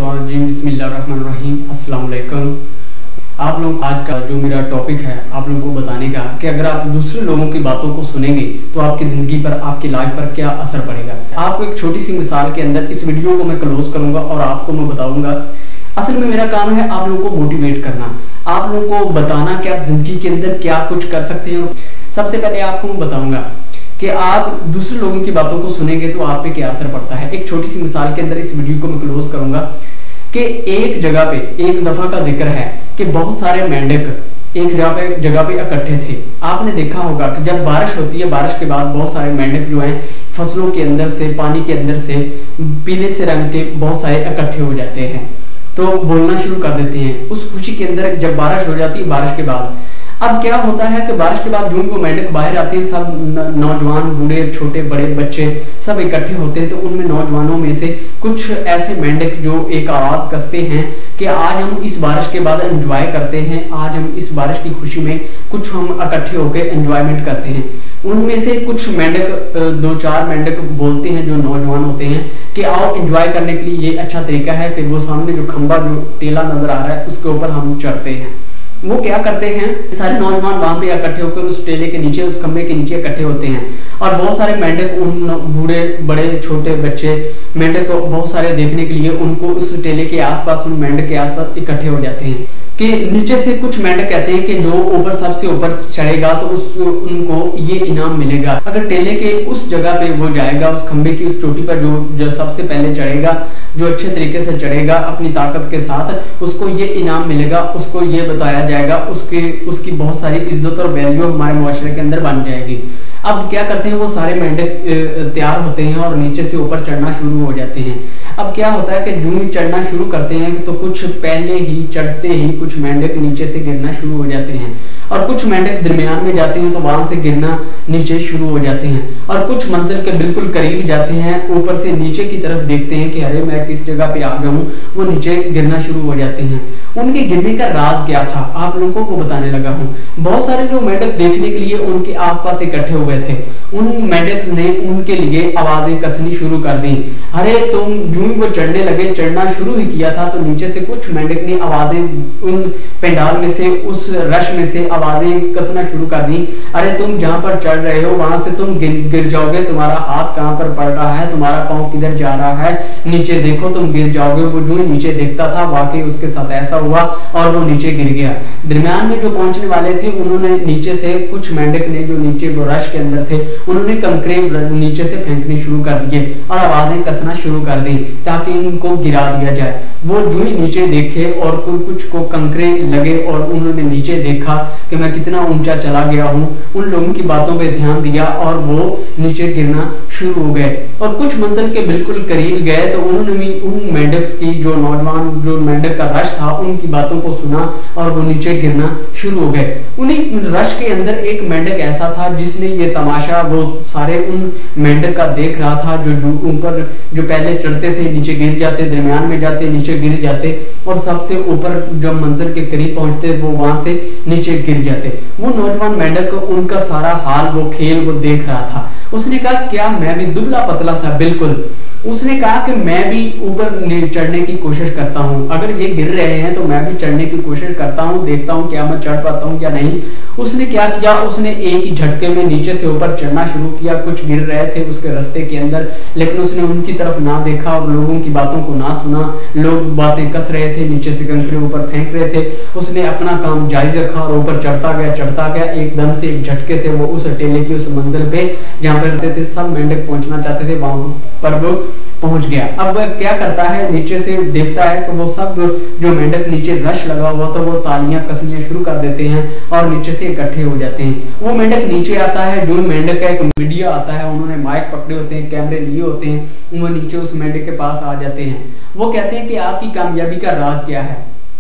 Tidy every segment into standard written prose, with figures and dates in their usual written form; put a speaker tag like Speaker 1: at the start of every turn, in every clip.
Speaker 1: बिस्मिल्लाहिर्रहमानिर्रहीम। अस्सलाम वालेकुम। आप लोग आज का जो मेरा टॉपिक है आप लोगों को बताने का कि अगर आप दूसरे लोगों की बातों को सुनेंगे तो आपकी ज़िंदगी पर, आपकी लाइफ पर क्या असर पड़ेगा। आपको एक छोटी सी मिसाल के अंदर इस वीडियो को मैं क्लोज करूंगा और आपको मैं बताऊंगा असल में मेरा काम है आप लोगों को मोटिवेट करना, आप लोगों को बताना कि आप ज़िंदगी के अंदर क्या कुछ कर सकते हैं। सबसे पहले आपको मैं बताऊंगा कि आप दूसरे लोगों की बातों को सुनेंगे तो आप पे क्या असर पड़ता है। एक छोटी सी मिसाल के अंदर इस वीडियो को मैं क्लोज करूंगा कि एक जगह पे एक दफा का जिक्र है कि बहुत सारे मेंढक एक जगह पे इकट्ठे थे। आपने देखा होगा कि जब बारिश होती है, बारिश के बाद बहुत सारे मेंढक जो हैं फसलों के अंदर से, पानी के अंदर से पीले से रंग के बहुत सारे इकट्ठे हो जाते हैं, तो बोलना शुरू कर देते हैं उस खुशी के अंदर। जब बारिश हो जाती है, बारिश के बाद अब क्या होता है कि बारिश के बाद जो वो मेंढक बाहर आते हैं, सब नौजवान, बूढ़े, छोटे, बड़े, बच्चे सब इकट्ठे होते हैं। तो उनमें नौजवानों में से कुछ ऐसे मेंढक जो एक आवाज कसते हैं कि आज हम इस बारिश के बाद एंजॉय करते हैं, आज हम इस बारिश की खुशी में कुछ हम इकट्ठे होकर एंजॉयमेंट करते हैं। उनमें से कुछ मेंढक, 2-4 मेंढक बोलते हैं जो नौजवान होते हैं कि आओ एंजॉय करने के लिए ये अच्छा तरीका है कि वो सामने जो खंबा, जो टेला नजर आ रहा है उसके ऊपर हम चढ़ते हैं। वो क्या करते हैं, सारे नौजवान वहां पे इकट्ठे होकर उस टेले के नीचे, उस खंबे के नीचे इकट्ठे होते हैं और बहुत सारे मेंढक, उन बूढ़े, बड़े, छोटे, बच्चे मेंढक बहुत सारे देखने के लिए उनको उस टेले के आसपास, उन मेंढक के आसपास इकट्ठे हो जाते हैं कि नीचे से कुछ मेंढक कहते हैं कि जो ऊपर सबसे ऊपर चढ़ेगा तो उनको ये इनाम मिलेगा। अगर टेले के उस जगह पे वो जाएगा, उस खंबे की उस चोटी पर जो सबसे पहले चढ़ेगा, जो अच्छे तरीके से चढ़ेगा अपनी ताकत के साथ, उसको ये इनाम मिलेगा, उसको ये बताया जाएगा, उसकी बहुत सारी इज्जत और वैल्यू हमारे मुआशरे के अंदर बन जाएगी। अब क्या करते हैं, वो सारे मेंढक तैयार होते हैं और नीचे से ऊपर चढ़ना शुरू हो जाते हैं। अब क्या होता है कि जो ही चढ़ना शुरू करते हैं तो कुछ पहले ही चढ़ते ही कुछ मेंढक नीचे से गिरना शुरू हो जाते हैं और कुछ मेंढक दरमियान में जाते हैं तो वहां से गिरना नीचे शुरू हो जाते हैं और कुछ मंजिल के बिल्कुल करीब जाते हैं, ऊपर से नीचे की तरफ देखते हैं कि अरे मैं किस जगह पे आ गया हूँ, वो नीचे गिरना शुरू हो जाते हैं। उनके गिरने का राज क्या था आप लोगों को बताने लगा हूँ। बहुत सारे जो मेंढक देखने के लिए उनके आसपास इकट्ठे हुए थे, उन मेंढक्स ने उनके लिए आवाजें कसनी शुरू कर दी। अरे तुम जो वो चढ़ने लगे, चढ़ना शुरू ही किया था तो नीचे से कुछ मेंढक ने आवाजें उन पंडाल में से, उस रश में से आवाजें कसना शुरू कर दी। अरे तुम जहां पर चढ़ रहे हो वहां से तुम गिर जाओगे, तुम्हारा हाथ कहां पर पड़ रहा है, तुम्हारा पांव किधर जा रहा है, नीचे देखो तुम गिर जाओगे। वो जो नीचे देखता था वाकई उसके साथ ऐसा हुआ और वो नीचे गिर गया। दरमियान में जो पहुंचने वाले थे उन्होंने नीचे से, कुछ मेंढक ने जो नीचे वो रश के अंदर थे, उन्होंने कंकरे नीचे से फेंकने शुरू कर दिए और आवाजें कसना शुरू कर दी ताकि इनको गिरा दिया जाए। वो जो ही नीचे देखे और कुछ को कंकरे लगे और उन्होंने नीचे देखा कि मैं कितना ऊंचा चला गया हूँ, उन लोगों की बातों पे ध्यान दिया और वो नीचे गिरना शुरू हो गए और कुछ मंजिल के बिल्कुल करीब गए तो उन्होंने भी उन मेंढक्स की, जो नौजवान, जो मेंढक का रश था, उनकी बातों को सुना और वो नीचे गिरना शुरू हो गए। उन्हीं रश के अंदर एक मेंढक ऐसा था जिसने ये तमाशा वो सारे उन मेंढक का देख रहा था, जो ऊपर जो पहले चढ़ते थे नीचे गिर जाते, दरमियान में जाते नीचे गिर जाते और सबसे ऊपर जब मंजिल के करीब पहुंचते वो वहां से नीचे गिर जाते। वो नौजवान मेंढक उनका सारा हाल, वो खेल वो देख रहा था। उसने कहा क्या मैं भी, दुबला पतला सा बिल्कुल, उसने कहा कि मैं भी ऊपर चढ़ने की कोशिश करता हूँ, अगर ये गिर रहे हैं तो मैं भी चढ़ने की कोशिश करता हूँ, देखता हूँ क्या मैं चढ़ पाता हूँ क्या नहीं। उसने क्या किया, उसने एक ही झटके में नीचे से ऊपर चढ़ना शुरू किया। कुछ गिर रहे थे उसके रास्ते के अंदर, लेकिन उसने उनकी तरफ ना देखा और लोगों की बातों को ना सुना। लोग बातें कस रहे थे, नीचे से कंकरे ऊपर फेंक रहे थे, उसने अपना काम जारी रखा और ऊपर चढ़ता गया। एकदम से एक झटके से वो उस टेले की उस मंजिल पे जहाँ पर रहते थे सब मेंढक पहुंचना चाहते थे वहां पर वो पहुंच गया। अब क्या करता है, नीचे से देखता है कि वो सब जो मेंढक नीचे रश लगा हुआ तो वो तालियां कसनियां शुरू कर देते हैं और नीचे से इकट्ठे हो जाते हैं। वो मेंढक नीचे आता है, जो मेंढक का एक मीडिया आता है, उन्होंने माइक पकड़े होते हैं, कैमरे लिए होते हैं, वो नीचे उस मेंढक के पास आ जाते हैं। वो कहते हैं कि आपकी कामयाबी का राज क्या है,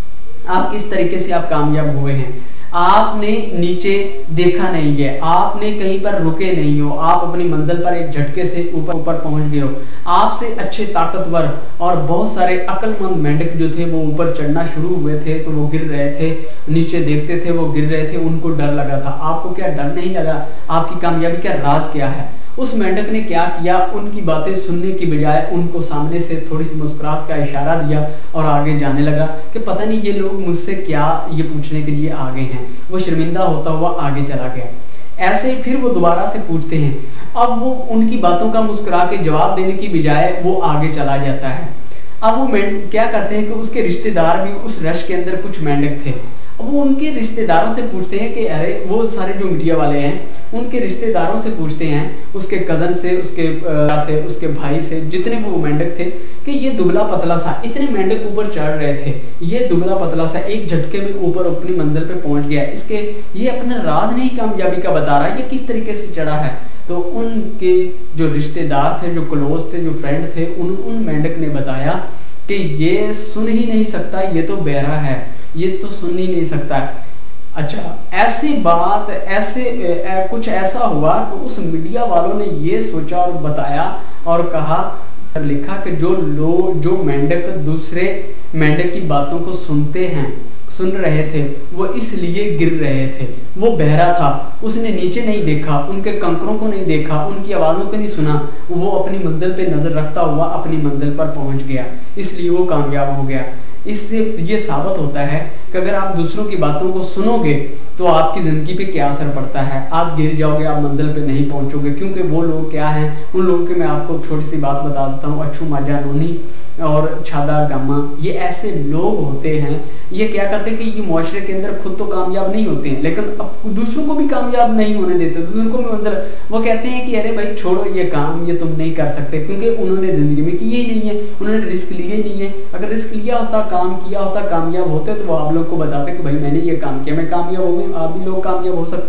Speaker 1: आप किस तरीके से आप कामयाब हुए हैं। आपने नीचे देखा नहीं है, आपने कहीं पर रुके नहीं हो, आप अपनी मंजिल पर एक झटके से ऊपर पहुंच गए हो। आपसे अच्छे ताकतवर और बहुत सारे अक्लमंद मेंढक जो थे वो ऊपर चढ़ना शुरू हुए थे तो वो गिर रहे थे, नीचे देखते थे वो गिर रहे थे, उनको डर लगा था। आपको क्या डर नहीं लगा? आपकी कामयाबी का राज क्या है? उस मेंढक ने क्या किया, उनकी बातें सुनने की बजाय उनको सामने से थोड़ी सी मुस्कुराहट का इशारा दिया और आगे जाने लगा कि पता नहीं ये लोग मुझसे क्या ये पूछने के लिए आ गए हैं। वो शर्मिंदा होता हुआ आगे चला गया। ऐसे ही फिर वो दोबारा से पूछते हैं। अब वो उनकी बातों का मुस्कुरा के जवाब देने की बजाय वो आगे चला जाता है। अब वो क्या करते हैं कि उसके रिश्तेदार भी उस रश के अंदर कुछ मेंढक थे। अब वो उनके रिश्तेदारों से पूछते हैं कि अरे, वो सारे जो मीडिया वाले हैं उनके रिश्तेदारों से पूछते हैं, उसके कजन से, उसके भाई से, जितने भी वो मेंढक थे, कि ये दुबला पतला सा, इतने मेंढक ऊपर चढ़ रहे थे, ये दुबला पतला सा एक झटके में ऊपर अपनी मंजिल पे पहुंच गया, इसके ये अपना राज नहीं कामयाबी का बता रहा है, ये किस तरीके से चढ़ा है। तो उनके जो रिश्तेदार थे, जो क्लोज थे, जो फ्रेंड थे, उन मेंढक ने बताया कि ये सुन ही नहीं सकता, ये तो बहरा है, ये तो सुन ही नहीं सकता है। अच्छा, ऐसी बात कुछ ऐसा हुआ कि उस मीडिया वालों ने ये सोचा और बताया और कहा, लिखा कि जो मेंढक दूसरे मेंढक की बातों को सुन रहे थे, वो इसलिए गिर रहे थे। वो बहरा था, उसने नीचे नहीं देखा, उनके कंकरों को नहीं देखा, उनकी आवाज़ों को नहीं सुना, वो अपनी मंजिल पे नजर रखता हुआ अपनी मंजिल पर पहुंच गया, इसलिए वो कामयाब हो गया। इससे ये साबित होता है कि अगर आप दूसरों की बातों को सुनोगे तो आपकी ज़िंदगी पे क्या असर पड़ता है। आप गिर जाओगे, आप मंजिल पे नहीं पहुंचोगे, क्योंकि वो लोग क्या हैं, उन लोगों की मैं आपको छोटी सी बात बता देता हूँ। अच्छू माजा नोनी और छादा गामा, ये ऐसे लोग होते हैं, ये क्या करते हैं कि ये मुआशरे के अंदर खुद तो कामयाब नहीं होते हैं, लेकिन अब दूसरों को भी कामयाब नहीं होने देते, दूसरों को भी मतलब वो कहते हैं कि अरे भाई छोड़ो ये काम, ये तुम नहीं कर सकते, क्योंकि उन्होंने ज़िंदगी में किए ही नहीं है, उन्होंने रिस्क लिए ही नहीं है। अगर रिस्क लिया होता, काम किया होता, कामयाब होते, तो वो आप लोग को बताते कि भाई मैंने ये काम किया, मैं कामयाब हो गई, आप भी लोग कामयाब हो सकते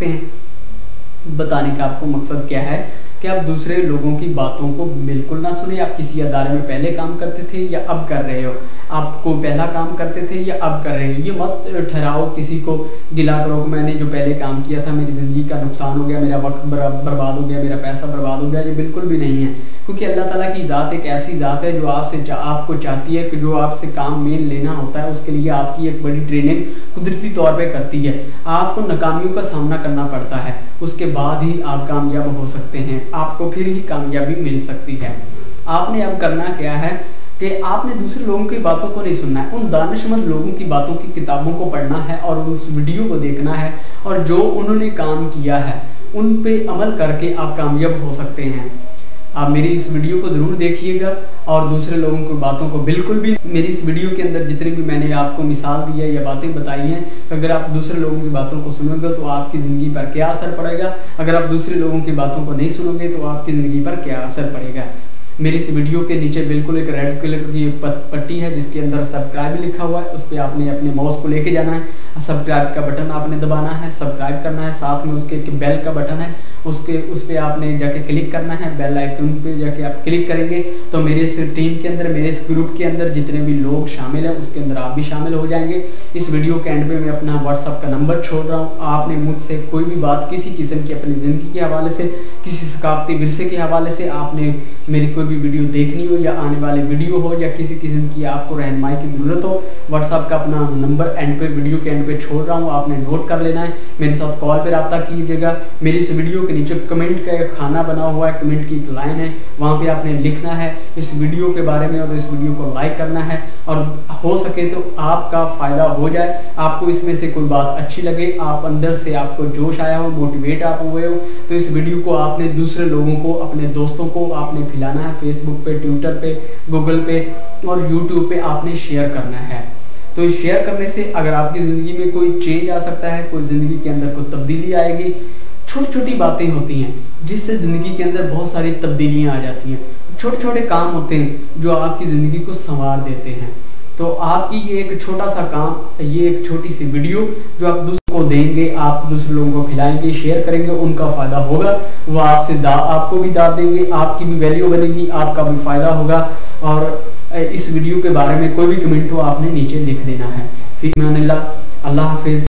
Speaker 1: हैं। बताने का आपको मकसद क्या है कि आप दूसरे लोगों की बातों को बिल्कुल ना सुने। आप किसी अदारे में पहले काम करते थे या अब कर रहे हो, आपको पहला काम करते थे या अब कर रहे हो, ये मत ठहराओ, किसी को गिला करो कि मैंने जो पहले काम किया था मेरी ज़िंदगी का नुकसान हो गया, मेरा वक्त बर्बाद हो गया, मेरा पैसा बर्बाद हो गया। ये बिल्कुल भी नहीं है, क्योंकि अल्लाह ताला की ज़ात एक ऐसी ज़ात है जो आपको चाहती है कि जो आपसे काम मेन लेना होता है उसके लिए आपकी एक बड़ी ट्रेनिंग कुदरती तौर पे करती है। आपको नाकामियों का सामना करना पड़ता है, उसके बाद ही आप कामयाब हो सकते हैं, आपको फिर ही कामयाबी मिल सकती है। आपने अब करना क्या है कि आपने दूसरे लोगों की बातों को नहीं सुनना है, उन दानिशमंद लोगों की बातों की किताबों को पढ़ना है और उस वीडियो को देखना है, और जो उन्होंने काम किया है उन पे अमल करके आप कामयाब हो सकते हैं। आप मेरी इस वीडियो को ज़रूर देखिएगा और दूसरे लोगों की बातों को बिल्कुल भी, मेरी इस वीडियो के अंदर जितनी भी मैंने आपको मिसाल दी है या बातें बताई हैं, अगर आप दूसरे लोगों की बातों को सुनोगे तो आपकी ज़िंदगी पर क्या असर पड़ेगा, अगर आप दूसरे लोगों की बातों को नहीं सुनोगे तो आपकी ज़िंदगी पर क्या असर पड़ेगा। मेरी इस वीडियो के नीचे बिल्कुल एक रेड कलर की पट्टी है जिसके अंदर सब्सक्राइब लिखा हुआ है, उस पर आपने अपने माउस को लेके जाना है, सब्सक्राइब का बटन आपने दबाना है, सब्सक्राइब करना है, साथ में उसके एक बेल का बटन है, उस पर आपने जाके क्लिक करना है, बेल आइकन पे जाके आप क्लिक करेंगे तो मेरे इस टीम के अंदर, मेरे इस ग्रुप के अंदर जितने भी लोग शामिल हैं उसके अंदर आप भी शामिल हो जाएंगे। इस वीडियो के एंड पे मैं अपना व्हाट्सअप का नंबर छोड़ रहा हूँ, आपने मुझसे कोई भी बात किसी किस्म की अपनी ज़िंदगी के हवाले से, किसी सकाफती विरसे के हवाले से, आपने मेरी कोई भी वीडियो देखनी हो या आने वाले वीडियो हो या किसी किस्म की आपको रहनुमाई की ज़रूरत हो, व्हाट्सअप का अपना नंबर एंड पे, वीडियो के एंड पे छोड़ रहा हूँ, आपने नोट कर लेना है, मेरे साथ कॉल पे रब्ता कीजिएगा। मेरी इस वीडियो के नीचे कमेंट का एक खाना बना हुआ है, कमेंट की एक लाइन है, वहाँ पे आपने लिखना है इस वीडियो के बारे में और इस वीडियो को लाइक करना है, और हो सके तो आपका फ़ायदा हो जाए, आपको इसमें से कोई बात अच्छी लगे, आप अंदर से आपको जोश आया हो, मोटिवेट आप हुए हो, तो इस वीडियो को आपने दूसरे लोगों को, अपने दोस्तों को आपने फैलाना है, फेसबुक पे, ट्विटर पे, गूगल पे और यूट्यूब पे आपने शेयर करना है। तो शेयर करने से अगर आपकी ज़िंदगी में कोई चेंज आ सकता है, कोई ज़िंदगी के अंदर कोई तब्दीली आएगी। छोटी छोटी बातें होती हैं जिससे ज़िंदगी के अंदर बहुत सारी तब्दीलियाँ आ जाती हैं, छोटे छोटे काम होते हैं जो आपकी ज़िंदगी को संवार देते हैं। तो आपकी ये एक छोटा सा काम, ये एक छोटी सी वीडियो जो आप दूसरों को देंगे, आप दूसरे लोगों को खिलाएंगे, शेयर करेंगे, उनका फ़ायदा होगा, वो आपको भी दाद देंगे, आपकी भी वैल्यू बनेगी, आपका भी फ़ायदा होगा। और इस वीडियो के बारे में कोई भी कमेंट हो आपने नीचे लिख देना है। फिर अल्लाह हाफिज़।